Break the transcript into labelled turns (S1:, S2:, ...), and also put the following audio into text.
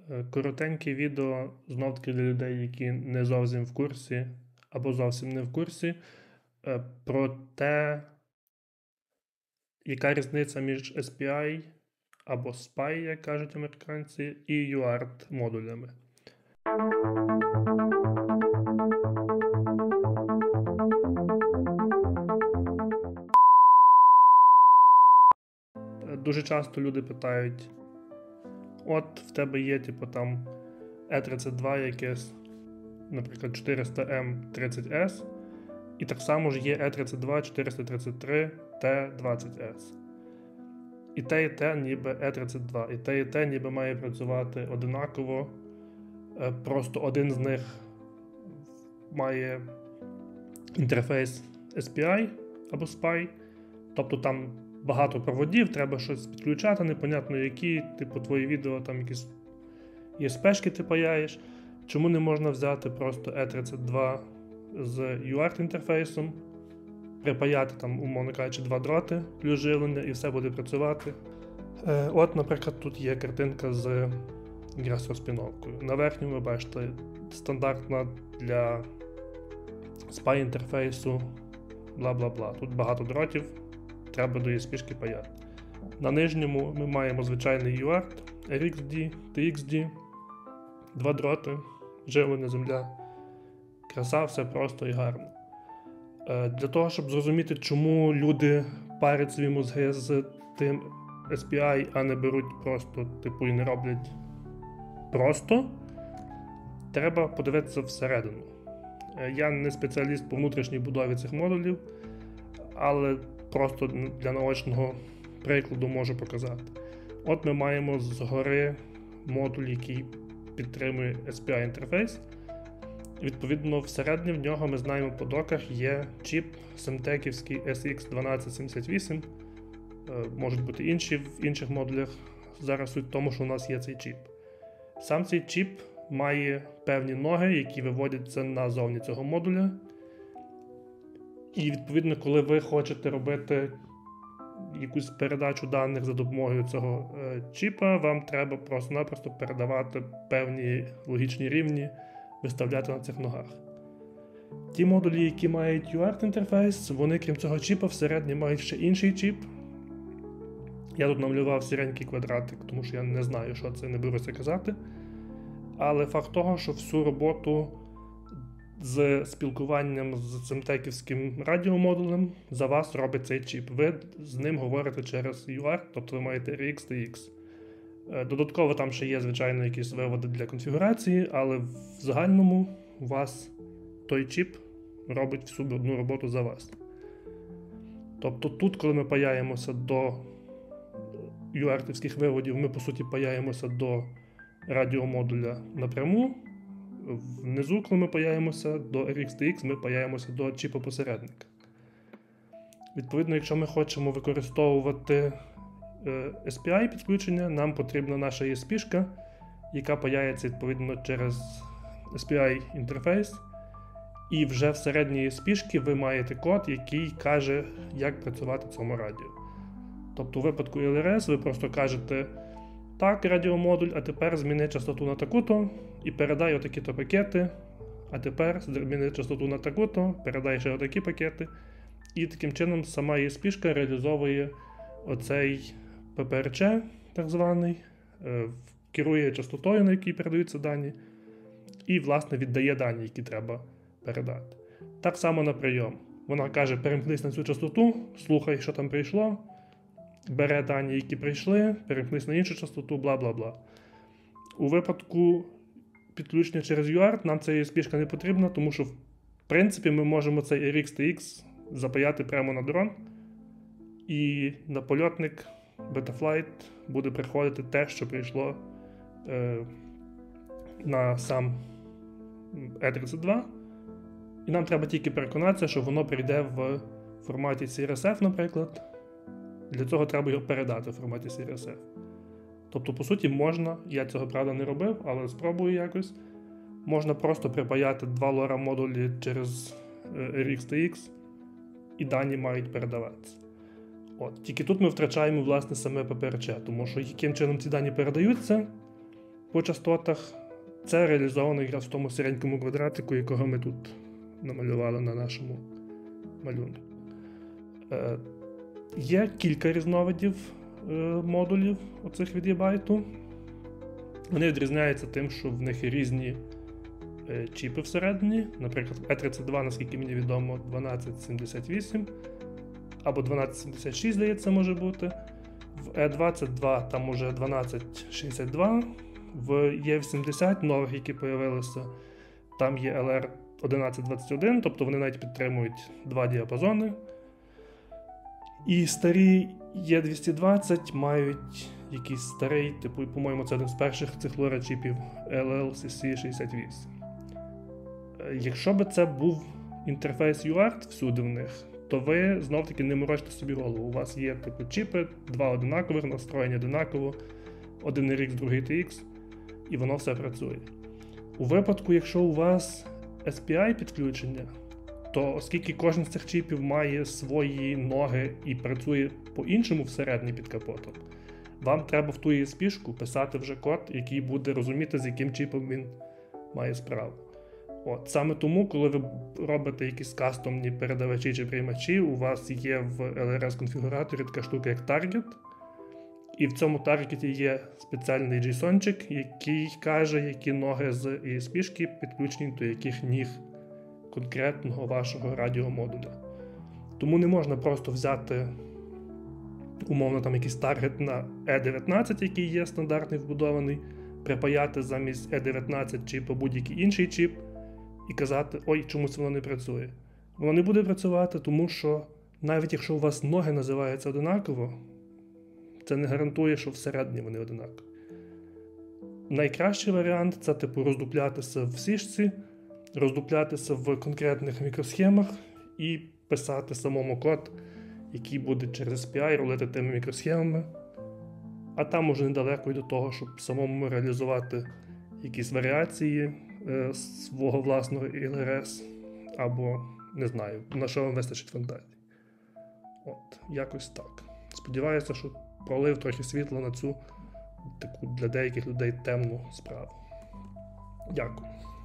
S1: Коротеньке відео, знов-таки для людей, які не зовсім в курсі або зовсім не в курсі, про те, яка різниця між SPI або SPI, як кажуть американці, і UART модулями. Дуже часто люди питають: от в тебе є там E32 якесь, наприклад, 400M30S, і так само ж є E32 433 T20S. І те ніби E32, і те ніби має працювати одинаково, просто один з них має інтерфейс SPI або SPI, тобто там багато проводів, треба щось підключати, непонятно які, твої відео, там якісь ESP-шки ти паяєш. Чому не можна взяти просто E32 з UART інтерфейсом, припаяти там, умовно кажучи, 2 дроти плюс живлення і все буде працювати. От, наприклад, тут є картинка з якраз-розпіновкою. На верхньому ви бачите стандартна для SPI інтерфейсу, бла-бла-бла. Тут багато дротів, треба до ESP-шки паяти. На нижньому ми маємо звичайний UART, RxD, TXD, 2 дроти, живлення, земля. Краса, все просто і гарно. Для того, щоб зрозуміти, чому люди парять свої мозги з тим SPI, а не беруть просто, і не роблять просто, треба подивитися всередину. Я не спеціаліст по внутрішній будові цих модулів, але просто для наочного прикладу можу показати. От ми маємо згори модуль, який підтримує SPI інтерфейс. Відповідно, всередині в нього, ми знаємо, по доках є чіп Semtec-івський SX1278. Можуть бути інші в інших модулях. Зараз суть в тому, що у нас є цей чіп. Сам цей чіп має певні ноги, які виводяться назовні цього модуля. І відповідно, коли ви хочете робити якусь передачу даних за допомогою цього чіпа, вам треба просто-напросто передавати певні логічні рівні, виставляти на цих ногах. Ті модулі, які мають UART інтерфейс, вони крім цього чіпа всередині мають ще інший чіп. Я тут намалював сіренький квадратик, тому що я не знаю, що це, не беруся казати. Але факт того, що всю роботу з спілкуванням з Semtec-івським радіомодулем за вас робить цей чіп. Ви з ним говорите через UART, тобто ви маєте RX, TX. Додатково там ще є, звичайно, якісь виводи для конфігурації, але в загальному у вас той чіп робить всю одну роботу за вас. Тобто тут, коли ми паяємося до UART-івських виводів, ми, по суті, паяємося до радіомодуля напряму. Внизу, коли ми паяємося до RX-TX, ми паяємося до чіпа посередника. Відповідно, якщо ми хочемо використовувати SPI підключення, нам потрібна наша ESP-шка, яка паяється відповідно через SPI інтерфейс. І вже всередині ESP-шки ви маєте код, який каже, як працювати цьому радіо. Тобто у випадку LRS ви просто кажете: так, радіомодуль, а тепер зміни частоту на таку-то і передай отакі-то пакети, а тепер зміни частоту на таку-то, передай ще отакі пакети. І таким чином сама ESP-шка реалізовує оцей PPRC, так званий, керує частотою, на якій передаються дані, і, власне, віддає дані, які треба передати. Так само на прийом. Вона каже: перемкнись на цю частоту, слухай, що там прийшло, бере дані, які прийшли, перемкнись на іншу частоту, бла-бла-бла. У випадку підключення через UART нам ця ESP-шка не потрібна, тому що, в принципі, ми можемо цей RX-TX запаяти прямо на дрон, і на польотник Betaflight буде приходити те, що прийшло на сам E32. І нам треба тільки переконатися, що воно прийде в форматі CRSF, наприклад. Для цього треба його передати в форматі CRSF. Тобто, по суті, можна, я цього, правда, не робив, але спробую якось, можна просто припаяти 2 LoRa модулі через RX-TX, і дані мають передаватися. Тільки тут ми втрачаємо, власне, саме PPRC, тому що яким чином ці дані передаються, по частотах. Це реалізовано якраз в тому сіренькому квадратику, якого ми тут намалювали на нашому малюнку. Є кілька різновидів модулів оцих від eByte. Вони відрізняються тим, що в них є різні чіпи всередині. Наприклад, E32, наскільки мені відомо, 1278 або 1276, здається, може бути. В E22 там уже 1262. В E80 нових, які з'явилися, там є LR1121, тобто вони навіть підтримують два діапазони. І старі E220 мають якийсь старий, типу, по-моєму, це один з перших цих LoRa-чіпів LLCC68. Якщо би це був інтерфейс UART всюди в них, то ви знов-таки не морочите собі голову. У вас є типу чіпи, два одинакових, настроєні одинаково, один RX, другий TX, і воно все працює. У випадку, якщо у вас SPI підключення, то оскільки кожен з цих чіпів має свої ноги і працює по-іншому всередині під капотом, вам треба в ту ESP-шку писати вже код, який буде розуміти, з яким чіпом він має справу. От, саме тому, коли ви робите якісь кастомні передавачі чи приймачі, у вас є в LRS-конфігураторі така штука, як Target, і в цьому таргеті є спеціальний JSON-чик, який каже, які ноги з ESP-шки підключені до яких ніг конкретного вашого радіомодуля. Тому не можна просто взяти, умовно, там якийсь таргет на E19, який є стандартний вбудований, припаяти замість E19 чіп або будь-який інший чіп і казати, ой, чомусь воно не працює. Воно не буде працювати, тому що навіть якщо у вас ноги називаються одинаково, це не гарантує, що всередині вони одинакові. Найкращий варіант – це типу роздуплятися в сішці, роздуплятися в конкретних мікросхемах і писати самому код, який буде через SPI рулити тими мікросхемами. А там уже недалеко й до того, щоб самому реалізувати якісь варіації свого власного LRS, або, не знаю, на що вам вистачить фантазії. От, якось так. Сподіваюся, що пролив трохи світла на цю таку для деяких людей темну справу. Дякую.